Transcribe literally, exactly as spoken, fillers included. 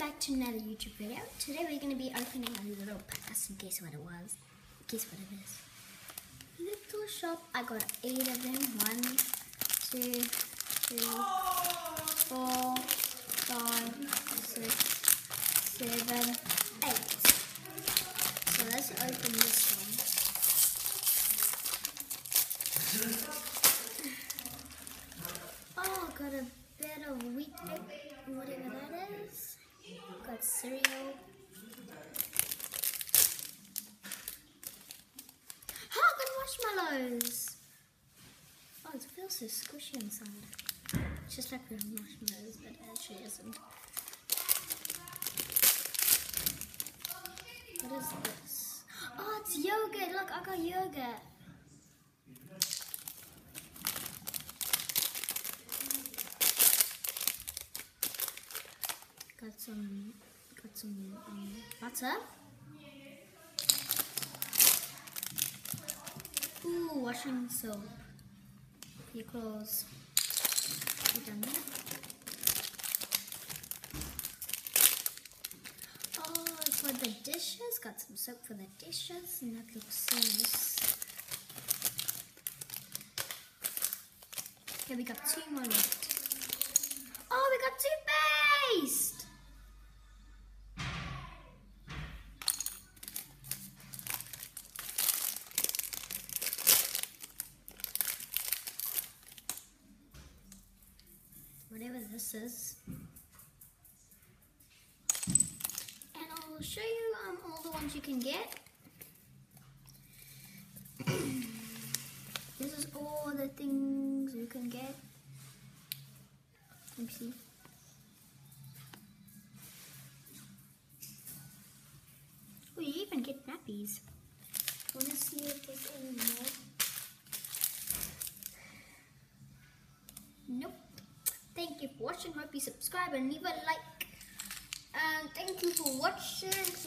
back to another YouTube video. Today we're going to be opening a little pass and guess what it was. Guess what it is. Little shop. I got eight of them. One, two, three, four, five, six, seven, eight. So let's open this one. Oh, got a bit of wheat egg, whatever that is. Got cereal. Oh, got marshmallows. Oh, it feels so squishy inside. Just like the marshmallows, but it actually isn't. What is this? Oh, it's yogurt. Look, I got yogurt. Got some, got some um, butter. Ooh, washing soap. Your clothes. You done that? Oh, for the dishes, got some soap for the dishes, and that looks so nice. Okay, we got two more left. Oh, we got toothpaste! Whatever this is. And I'll show you um, all the ones you can get. This is all the things you can get. Let me see. Oh, you even get nappies. Wanna see if there's any more? Nope. Thank you for watching. Hope you subscribe and leave a like. And thank you for watching.